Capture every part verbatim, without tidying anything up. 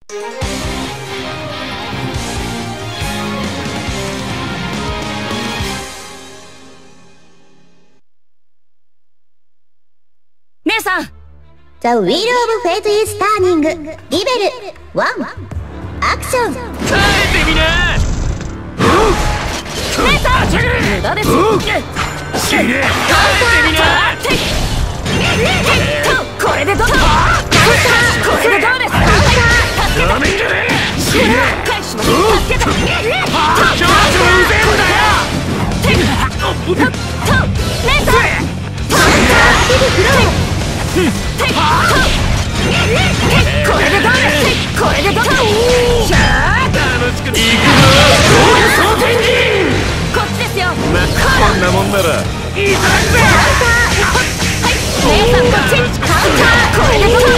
姉さん、 The Wheel of Fate is turning リベルワンアクション。 耐えてみな。 姉さん、無駄です。 死ね。耐えてみな。 これでどう？これでどうですか？ ダメじゃねえ。死ね。 返します。助けて。 ちょっとうぜえんだよ。 姉さん、これでどうです？これでどうです？ 楽しくいくぞ。総天神。 こっちですよ。 まあこんなもんならいただくぜ。 姉さん、こっち。これでどうです？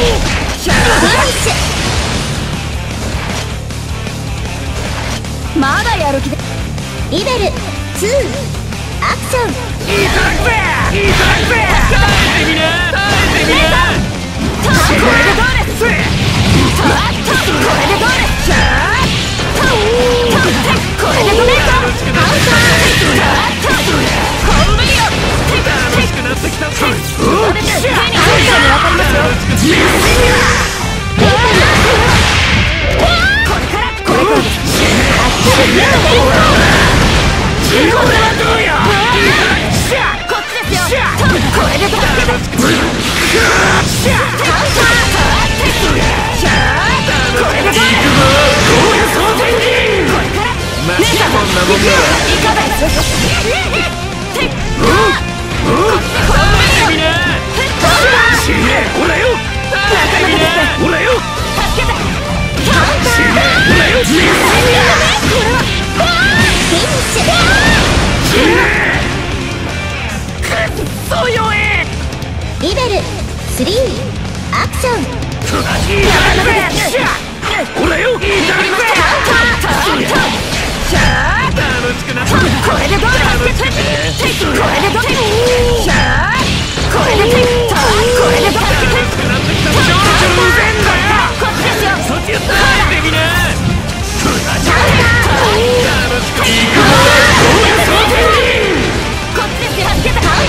まだやる気で。 リベルツーアクション。 いただくぜ。いただくぜ。耐えてみな。耐えてみな。 これでどうです？これでどうです？これでどうです？ 楽しくなってきたぞ。 手に入るかに分かりますよ。これからこれからです。 これはどうや。 こっちですよ。これでどうです？これでどうです？ まあこんなもんならいかがです？てっ死ね。ほらよ。ほらよ。 助けて。 死ね。ほらよ。死ね。死ね。くっそ弱え。 リベルスリーアクション。 ほらよ。いただくぜ。楽しくなってきた。 これでどうです？これでどうです？これでこれでどうです？ 楽しくなってきた。ちょろちょろうぜんだよ。 こっちですよ。 そっち耐えてみな。楽しくいくぞ。 こっちですよ。助けて。 耐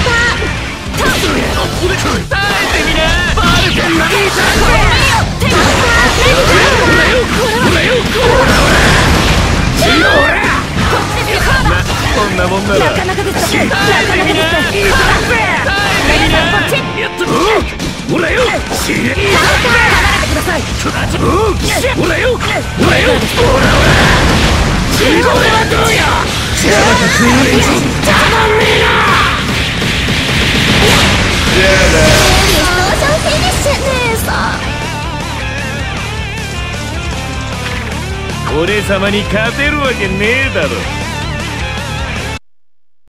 えてみな。バルカンな。いただくぜ。ほらよ。ほらよ。ほらほら。死のほら。 こっちですよ。 まこんなもんならなかなかですよ。なか耐えてみな。 なかですよ。 いただくぜ。耐えてみな。 こっち。 やっとほらよ。死ね。いただくぜ。 離れてください。 ほらよ。ほらよ。ほらほら。これはどうや。たまんねえな。じゃあな。 ミストーションフィニッシュ。 姉さん、 俺様に勝てるわけねえだろ。